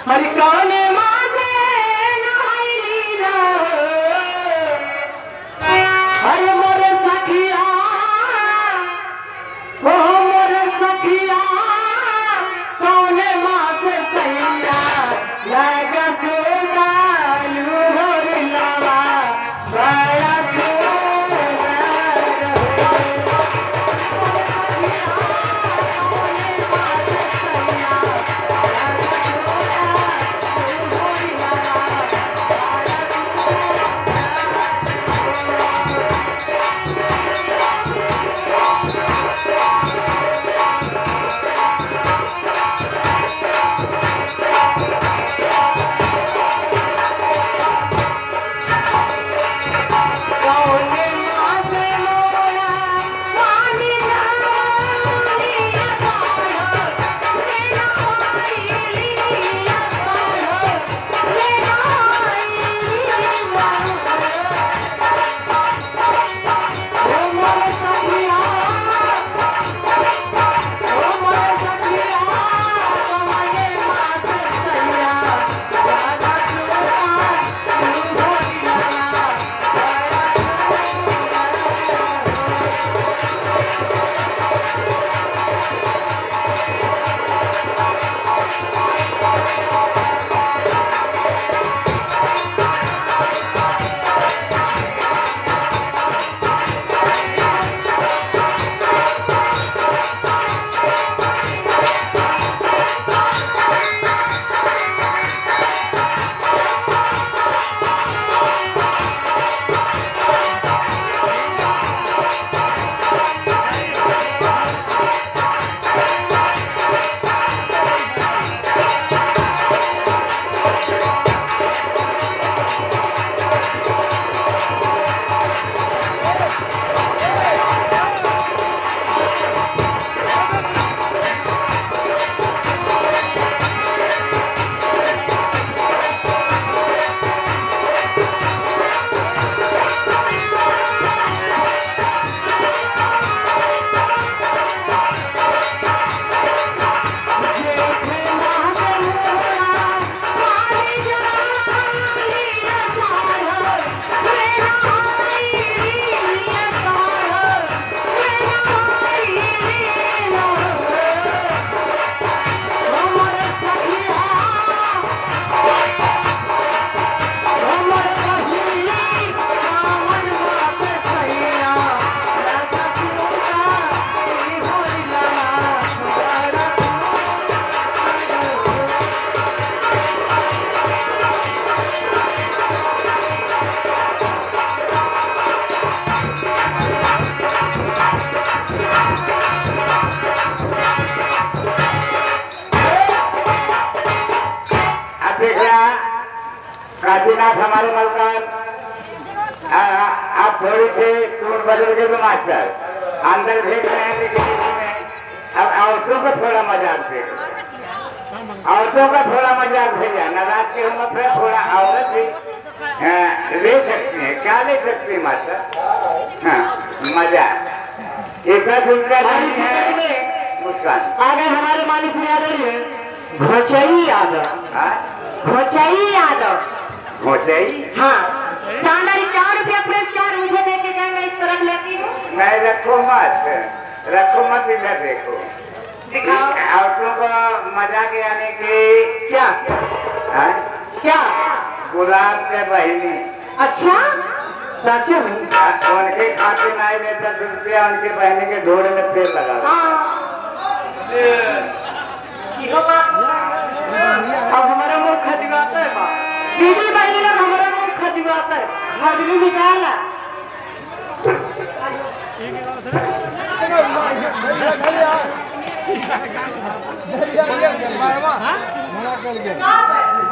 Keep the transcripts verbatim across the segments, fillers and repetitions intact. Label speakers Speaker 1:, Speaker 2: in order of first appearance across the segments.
Speaker 1: हरि कौने माथे नहाइली ना हरे मोरे सखिया ओ मोरे सखिया कौने माथे सैया लगा से डालू होरी लवा बड़ा काशीनाथ हमारे मलकार आप थोड़ी सी टूर बदल के तो मास्टर अंदर भेज रहे हैं लेकिन इसमें अब औरतों का थोड़ा मजाक देखो, औरतों का थोड़ा मजाक भेजा नाराज की उम्र पे थोड़ा औरत भी ले सकती है। क्या ले सकती है मास्टर? हाँ मजाक एक नहीं है। मुस्कान
Speaker 2: आगे हमारे मालिक से यादव है घोचई यादव, घोचई यादव
Speaker 1: घोचई।
Speaker 2: हाँ साढ़े चार रुपया पुरस्कार मुझे देके जाएंगे, इस तरफ लेती हूँ।
Speaker 1: नहीं रखो मत, रखो मत, इधर देखो।
Speaker 2: दिखाओ
Speaker 1: औरतों को मजाक यानी कि
Speaker 2: क्या
Speaker 1: है?
Speaker 2: क्या
Speaker 1: गुलाब से बहिनी।
Speaker 2: अच्छा सच में
Speaker 1: उनके खाते नहीं ले दस रुपया उनके बहनी के ढोड़े में तेल लगा।
Speaker 2: अब हमारा मुंह खजवाता है माँ, दीदी बहनी लोग हमारा मुंह खजवाता है, खजली निकाला।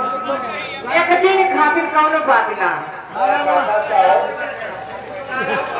Speaker 2: एक दिन खातिर कौनो बात ना